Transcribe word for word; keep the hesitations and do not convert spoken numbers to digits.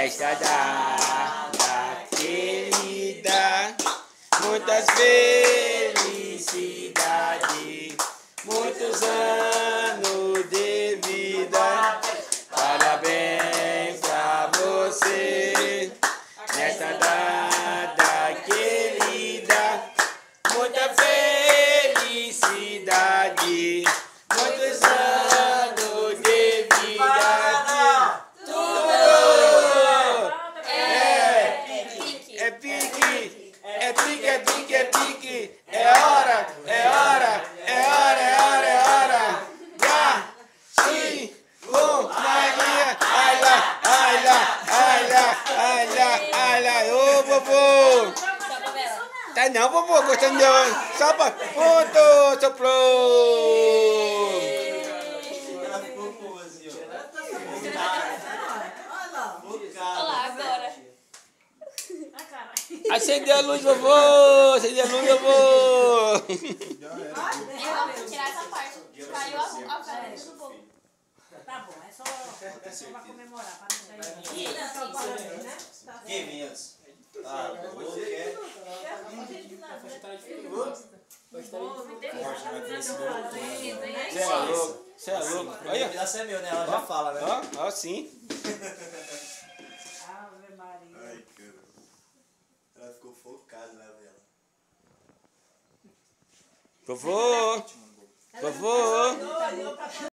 Nesta data querida, muitas felicidades, muitos anos de vida. Parabéns pra você, nesta data querida, muita felicidade, muitos anos de vida. Tudo é pique, é pique, é pique, é pique, é pique. É hora, é hora, é hora, é hora, é hora. Já, sim, bom, Maria, ai lá, ai lá, ai lá, ai lá, ai lá. Ô, vovô. Tá não, vovô, gostando de... Só pra... Pronto, soprou. Olá, agora. Acendeu a luz, vovô. Acendeu a luz, vovô. Eu vou tirar essa parte. Caiu a, a vela do bolo. Tá bom, é só, é só pra comemorar, pra não sair. Que menos? Ah, vou quer. Você é louco, você é louco. O Olha. pedaço é meu, né? Ela já fala, né? Ó, ó, sim. Ave Maria. Ai, cara. Ela ficou focada na vela. Vovô. Vovô.